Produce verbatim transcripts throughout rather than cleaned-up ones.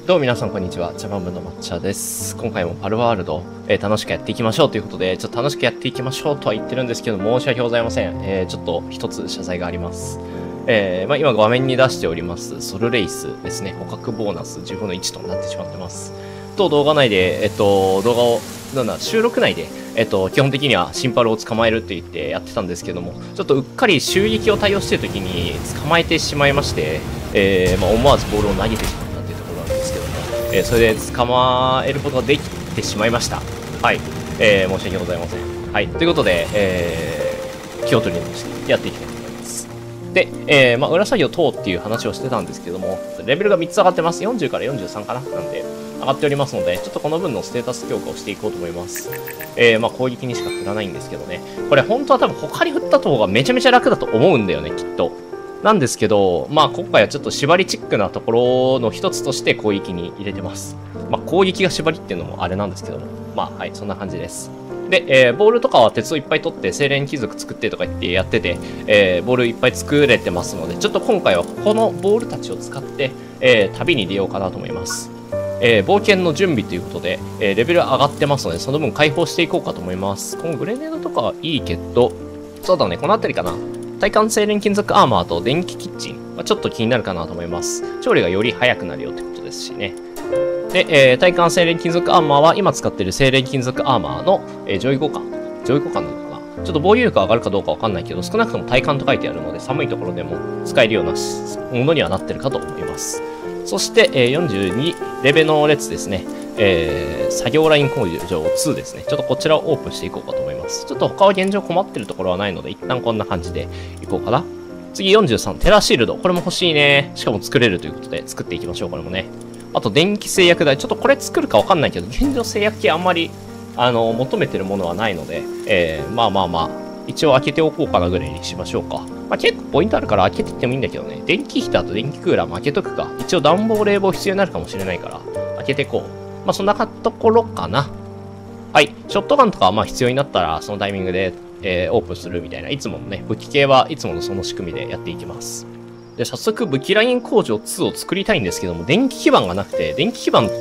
どうも皆さんこんにちは、茶番部の抹茶です。今回もパルワールド、えー、楽しくやっていきましょうということで、ちょっと楽しくやっていきましょうとは言ってるんですけど、申し訳ございません。えー、ちょっと一つ謝罪があります。えー、まあ、今画面に出しております、ソルレイスですね、捕獲ボーナスじゅうごのいちとなってしまってます。と、動画内で、えっと、動画を、なんだ、収録内で、えっと、基本的にはシンパルを捕まえるって言ってやってたんですけども、ちょっとうっかり襲撃を対応している時に捕まえてしまいまして、えー、まあ、思わずボールを投げてしまったっていうところなんですけども、えー、それで捕まえることができてしまいました。はい。えー、申し訳ございません。はい。ということで、えー、気を取り直してやっていきたいと思います。で、えー、まあ、裏作業等っていう話をしてたんですけども、レベルがみっつ上がってます。よんじゅうからよんじゅうさんかななんで、上がっておりますので、ちょっとこの分のステータス強化をしていこうと思います。えー、まあ、攻撃にしか振らないんですけどね。これ本当は多分他に振った方がめちゃめちゃ楽だと思うんだよね、きっと。なんですけど、まあ今回はちょっと縛りチックなところの一つとして攻撃に入れてます。まあ攻撃が縛りっていうのもあれなんですけども。まあはい、そんな感じです。で、えー、ボールとかは鉄をいっぱい取って精錬貴族作ってとか言ってやってて、えー、ボールいっぱい作れてますので、ちょっと今回はこのボールたちを使って、えー、旅に出ようかなと思います。えー、冒険の準備ということで、えー、レベル上がってますので、その分解放していこうかと思います。このグレネードとかはいいけど、そうだね、この辺りかな。耐寒精錬金属アーマーと電気キッチンはちょっと気になるかなと思います。調理がより早くなるよってことですしね。で、えー、耐寒精錬金属アーマーは今使っている精錬金属アーマーの、えー、上位互換。上位互換なのかな、ちょっと防御力が上がるかどうかわかんないけど、少なくとも耐寒と書いてあるので、寒いところでも使えるようなものにはなってるかと思います。そして、えー、よんじゅうにレベの列ですね。えー、作業ライン工場ツーですね。ちょっとこちらをオープンしていこうかと思います。ちょっと他は現状困ってるところはないので、一旦こんな感じでいこうかな。次よんじゅうさん、テラシールド。これも欲しいね。しかも作れるということで、作っていきましょう、これもね。あと、電気製薬台。ちょっとこれ作るかわかんないけど、現状製薬系あんまり、あの、求めてるものはないので、えー、まあまあまあ、一応開けておこうかなぐらいにしましょうか。まあ結構ポイントあるから開けていってもいいんだけどね。電気ヒーターと電気クーラーも開けとくか。一応暖房冷房必要になるかもしれないから、開けていこう。まあそんなところかな。はい。ショットガンとかはまあ必要になったら、そのタイミングで、えー、オープンするみたいな。いつものね、武器系はいつものその仕組みでやっていきます。で、早速武器ライン工場ツーを作りたいんですけども、電気基板がなくて、電気基板って、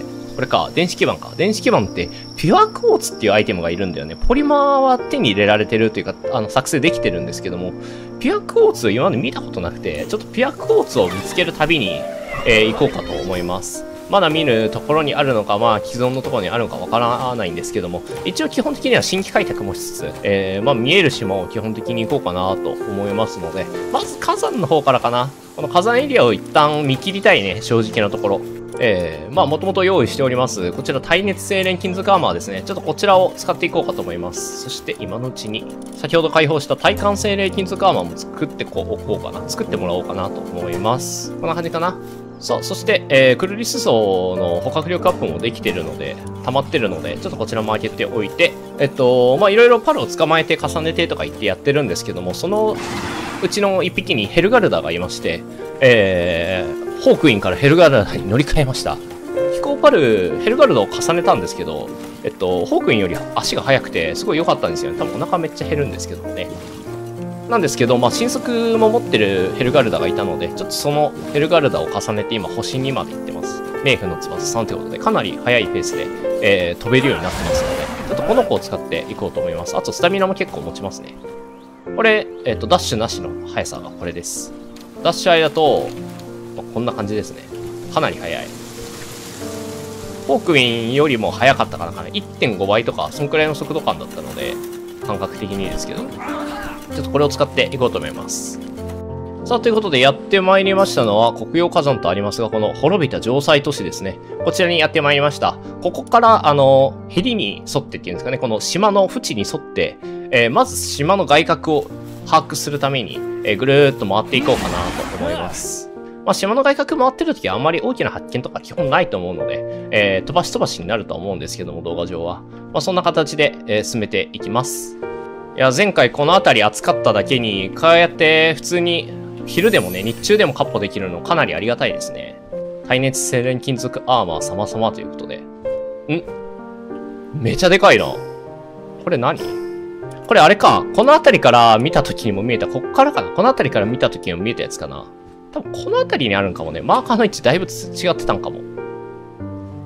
これか、電子基板か。電子基板って、ピュアクォーツっていうアイテムがいるんだよね。ポリマーは手に入れられてるというか、あの、作成できてるんですけども、ピュアクォーツを今まで見たことなくて、ちょっとピュアクォーツを見つけるたびに、えー、行こうかと思います。まだ見るところにあるのか、まあ、既存のところにあるのかわからないんですけども、一応基本的には新規開拓もしつつ、えー、まあ、見える島を基本的に行こうかなと思いますので、まず火山の方からかな。この火山エリアを一旦見切りたいね、正直なところ。えー、まあ、もともと用意しております。こちら、耐熱精錬金属アーマーですね。ちょっとこちらを使っていこうかと思います。そして、今のうちに、先ほど開放した耐寒精錬金属アーマーも作ってこう、おこうかな。作ってもらおうかなと思います。こんな感じかな。さあ、そして、えー、クルリス層の捕獲力アップもできてるので、溜まってるので、ちょっとこちらも開けておいて、えっと、まあ、いろいろパルを捕まえて重ねてとか言ってやってるんですけども、そのうちの一匹にヘルガルダがいまして、えー、ホークインからヘルガルダに乗り換えました。飛行パル、ヘルガルダを重ねたんですけど、えっと、ホークインより足が速くて、すごい良かったんですよね。多分お腹めっちゃ減るんですけどね。なんですけど、まあ、新速も持ってるヘルガルダがいたので、ちょっとそのヘルガルダを重ねて今、星にまで行ってます。冥府の翼さんということで、かなり速いペースで、えー、飛べるようになってますので、ちょっとこの子を使っていこうと思います。あと、スタミナも結構持ちますね。これ、えっと、ダッシュなしの速さがこれです。ダッシュ愛だと、まあ、こんな感じですね。かなり速い。ホークインよりも速かったかなかな。いってんごばいとか、そんくらいの速度感だったので、感覚的にですけど、ちょっとこれを使っていこうと思います。さあ、ということでやってまいりましたのは、黒曜火山とありますが、この滅びた城塞都市ですね。こちらにやってまいりました。ここから、あの、ヘリに沿ってっていうんですかね、この島の縁に沿って、えー、まず島の外角を把握するために、えー、ぐるーっと回っていこうかなと思います。まあ、島の外角回ってる時はあんまり大きな発見とか基本ないと思うので、えー、飛ばし飛ばしになるとは思うんですけども、動画上は。まあ、そんな形で、えー、進めていきます。いや、前回この辺り暑かっただけに、こうやって普通に昼でもね、日中でもカッポできるのかなりありがたいですね。耐熱精錬金属アーマー様々ということで。んめちゃでかいな。これ何これあれか。この辺りから見た時にも見えた。こっからかな。この辺りから見た時にも見えたやつかな。多分この辺りにあるんかもね。マーカーの位置だいぶ違ってたんかも。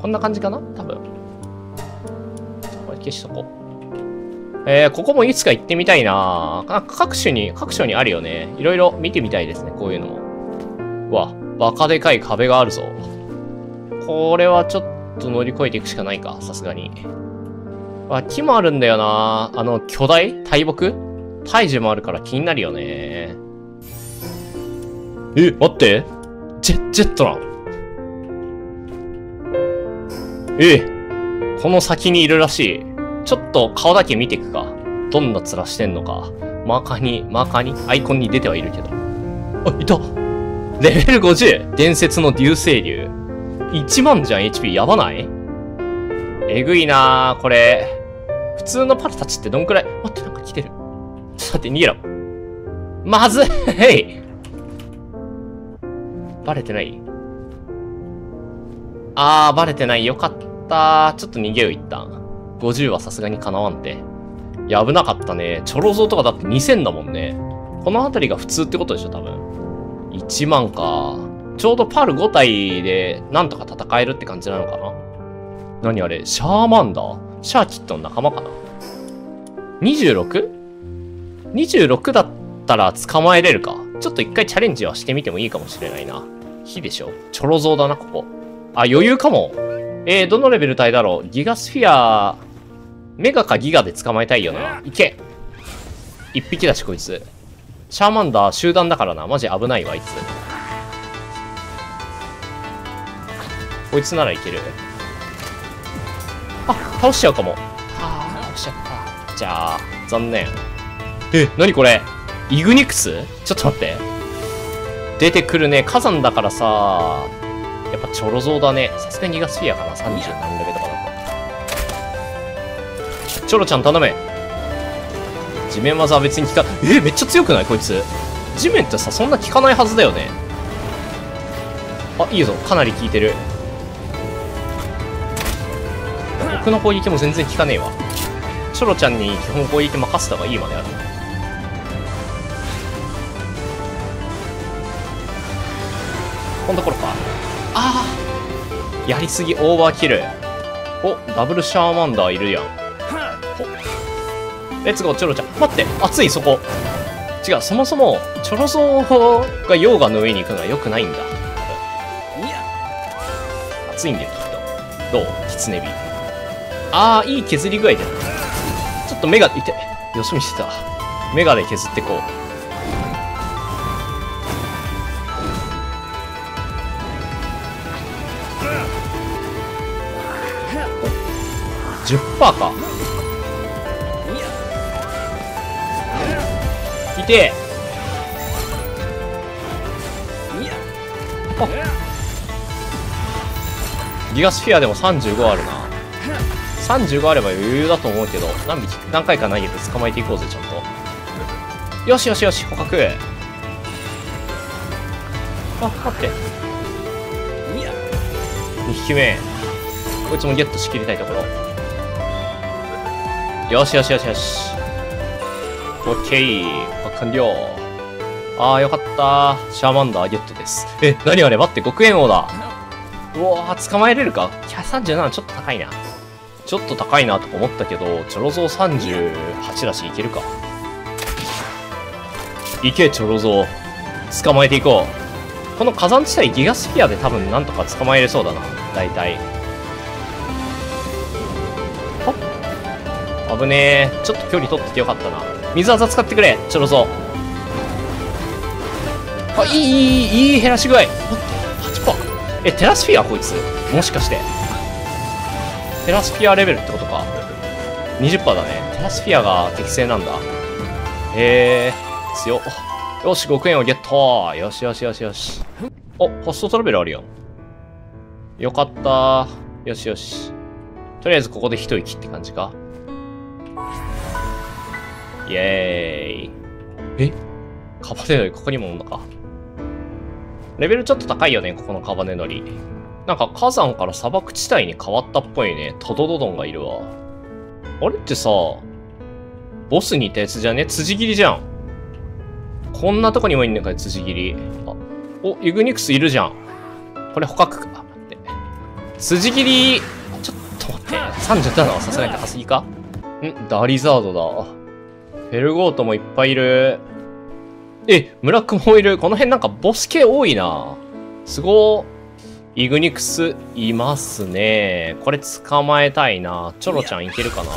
こんな感じかな多分。これ消しとこう。えー、ここもいつか行ってみたいな。なんか各種に、各所にあるよね。いろいろ見てみたいですね、こういうのも。うわ、バカでかい壁があるぞ。これはちょっと乗り越えていくしかないか、さすがに。あ、木もあるんだよな。あの、巨大大木大樹もあるから気になるよね。え、待って。ジェ、ジェットラン。え、この先にいるらしい。ちょっと顔だけ見ていくか。どんな面してんのか。マーカーに、マーカーに、アイコンに出てはいるけど。あ、いた。レベルごじゅう。伝説の流星竜。いちまんじゃん、エイチピー。やばない？えぐいなー、これ。普通のパルたちってどんくらい？待って、なんか来てる。ちょっと待って、逃げろ。まずいバレてない？あー、バレてない。よかったー。ちょっと逃げよ、一旦。ごじゅうはさすがに叶わんて。いや、危なかったね。チョロゾーとかだってにせんだもんね。この辺りが普通ってことでしょ、多分。いちまんか。ちょうどパルご体で、なんとか戦えるって感じなのかな？何あれ？シャーマンダー？シャーキットの仲間かな？ にじゅうろく？ にじゅうろく だったら捕まえれるか。ちょっと一回チャレンジはしてみてもいいかもしれないな。火でしょ？チョロゾーだな、ここ。あ、余裕かも。えー、どのレベル帯だろう？ギガスフィア、メガかギガで捕まえたいよな。いけ！一匹だし、こいつ。シャーマンダー集団だからな。マジ危ないわ、あいつ。こいつならいける。あ、倒しちゃうかも。あー、倒しちゃった。じゃあ、残念。え、なにこれ？イグニクス？ちょっと待って。出てくるね。火山だからさ、やっぱチョロゾーだね。さすがにギガスフィアかな。さんじゅう何レベルとかだと。チョロちゃん頼め。地面技は別に効か、え、めっちゃ強くないこいつ。地面ってさ、そんな効かないはずだよね。あ、いいぞ。かなり効いてる。僕の攻撃も全然効かねえわ。チョロちゃんに基本攻撃任せた方がいいまである。こんなところか。ああ、やりすぎオーバーキル。お、ダブルシャーマンダーいるやん。レッツゴー、チョロちゃん。待って、熱い、そこ。違う、そもそも、チョロゾーが溶岩の上に行くのは良くないんだ。熱いんだよ、きっと。どう？キツネビ。ああ、いい削り具合だよ。ちょっと目が、いて、よそ見してた。メガで削ってこう。じゅっパーセント か。いてあ、ギガスフィアでもさんじゅうごあるな。さんじゅうごあれば余裕だと思うけど、何匹、何回か投げて捕まえていこうぜ、ちゃんと。よしよしよし、捕獲。あ、待って。にひきめ。こいつもゲットしきりたいところ。よしよしよしよし。オッケー。完了。あー、よかったー。シャーマンダーゲットです。え、何あれ待って、極限王だ。うわー、捕まえれるか？いや、さんじゅうななちょっと高いな。ちょっと高いなとか思ったけど、チョロゾーさんじゅうはちだし、いけるか。いけ、チョロゾー。捕まえていこう。この火山地帯ギガスフィアで多分なんとか捕まえれそうだな。大体。あぶねえ。ちょっと距離取っててよかったな。水技使ってくれ、チョロゾー。あ、いい、いい、いい減らし具合。待って、はちパーセント。え、テラスフィアこいつ。もしかして。テラスフィアレベルってことか。にじゅっパーセント だね。テラスフィアが適正なんだ。へえ、強っ。よし、極限をゲット。よしよしよしよし。お、ホストトラベルあるやん。よかったー。よしよし。とりあえずここで一息って感じか。イェーイ。え？カバネノリ、ここにもおんのか。レベルちょっと高いよね、ここのカバネノリ。なんか火山から砂漠地帯に変わったっぽいね。トドドドンがいるわ。あれってさ、ボスにいたやつじゃね？辻斬りじゃん。こんなとこにもいんねんかい、辻斬り。あ、お、ユグニクスいるじゃん。これ捕獲か。待って。 筋切り、ちょっと待って。さんじゅうななはさすがに高すぎか？んダリザードだ。フェルゴートもいっぱいいる。え、ムラックもいる。この辺なんかボス系多いな。すごー。イグニクスいますね。これ捕まえたいな。チョロちゃんいけるかな。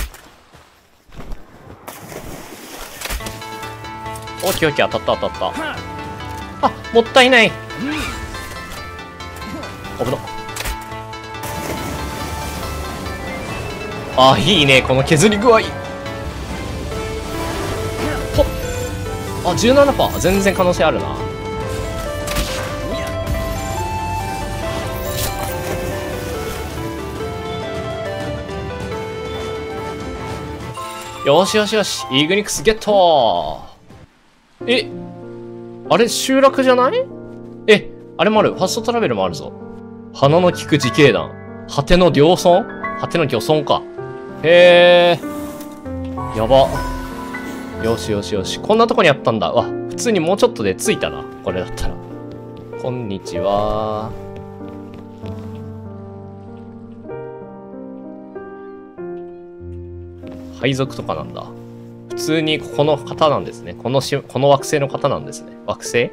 オッケーオッケー、当たった当たった。あ、もったいない。危な。あ、いいね、この削り具合。ほっ。あ、じゅうななパーセント。全然可能性あるな。よしよしよし、イーグニクスゲットー。え、あれ集落じゃない？え、あれもある。ファストトラベルもあるぞ。花の利く自警団。果ての漁村？果ての漁村か。へー。やば。よしよしよし。こんなとこにあったんだ。わ、普通にもうちょっとで着いたな。これだったら。こんにちは。配属とかなんだ。普通にここの方なんですね。このし、この惑星の方なんですね。惑星？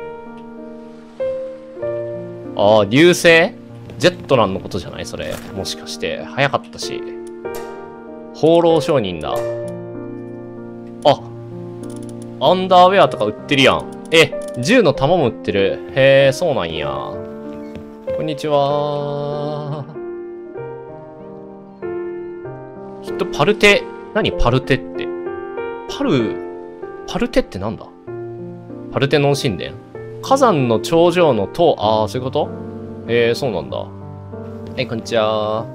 ああ、流星？ジェットランのことじゃないそれ。もしかして。早かったし。放浪商人だ。あ、アンダーウェアとか売ってるやん。え、銃の弾も売ってる。へえ、そうなんや。こんにちは。きっとパルテ。何パルテって。パル、パルテってなんだ？パルテノン神殿？火山の頂上の塔、ああ、そういうこと？えー、そうなんだ。はい、こんにちは。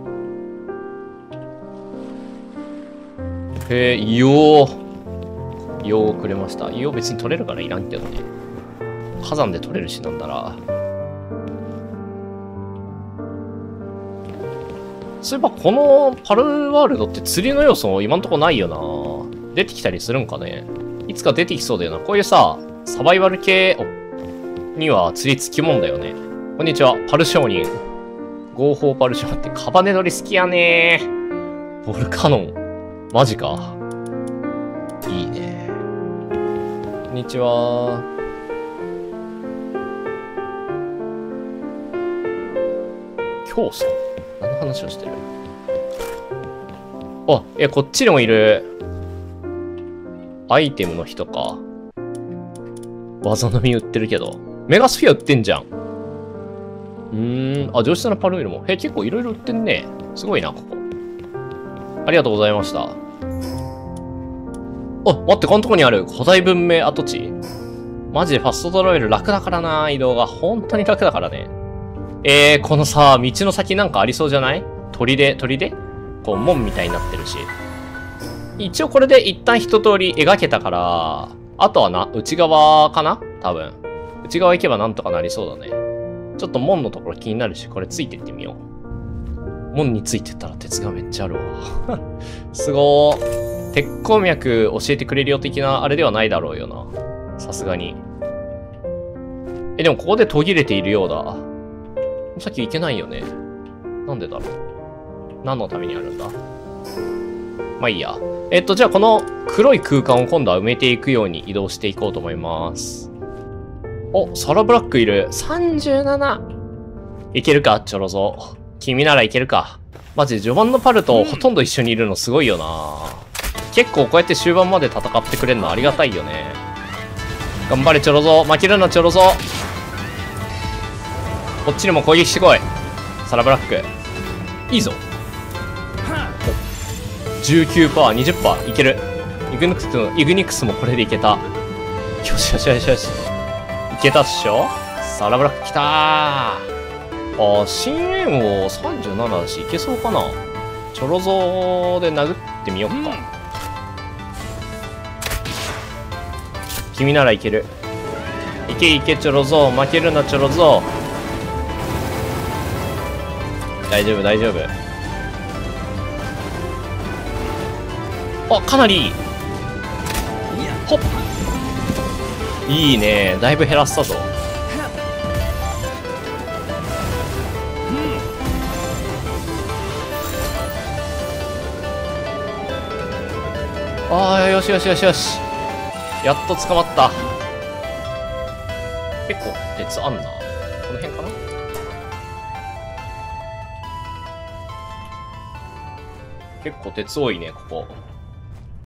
へえ、硫黄。硫黄くれました。硫黄別に取れるからいらんけどね。火山で取れるしなんだら。そういえばこのパルワールドって釣りの要素今んとこないよな。出てきたりするんかね。いつか出てきそうだよな。こういうさ、サバイバル系には釣りつきもんだよね。こんにちは、パル商人。合法パル商ってカバネドリ好きやねー。ボルカノン。マジか。いいね。こんにちは。教祖。何の話をしてる？あ、え、こっちにもいる。アイテムの人か。技飲み売ってるけど。メガスフィア売ってんじゃん。うーん。あ、上質なパルールも。え、結構いろいろ売ってんね。すごいな、ここ。ありがとうございました。あ、待って、このとこにある古代文明跡地。マジでファストトラベル楽だからな、移動が。本当に楽だからね。えー、このさ、道の先なんかありそうじゃない？砦、砦？こう、門みたいになってるし。一応これで一旦一通り描けたから、あとはな、内側かな？多分。内側行けばなんとかなりそうだね。ちょっと門のところ気になるし、これついてってみよう。門についてったら鉄がめっちゃあるわ。すごー。鉄鉱脈教えてくれるよ的なあれではないだろうよな。さすがに。え、でもここで途切れているようだ。さっき行けないよね。なんでだろう。何のためにあるんだ？まあいいや。えっと、じゃあこの黒い空間を今度は埋めていくように移動していこうと思います。お、サラブラックいる。さんじゅうなな。いけるか、チョロゾ。君ならいけるか。マジで序盤のパルとほとんど一緒にいるのすごいよな。結構こうやって終盤まで戦ってくれるのありがたいよね。頑張れ、チョロゾ。負けるな、チョロゾ。こっちにも攻撃してこい。サラブラック。いいぞ。じゅうきゅうパーセント、にじゅっパーセント いける。イグニクスの、イグニクスもこれでいけた。よしよしよしよし。いけたっしょ？サラブラックきたー。あー、深淵王さんじゅうななだし、いけそうかな。チョロゾーで殴ってみよっか。うん、君ならいける。いけいけ、チョロゾー。負けるな、チョロゾー。大丈夫大丈夫。あ、かなりいい。ほっ、いいね。だいぶ減らしたぞ。 ああ、よしよしよしよし。やっと捕まった。結構鉄あんな。この辺かな。結構鉄多いね、ここ。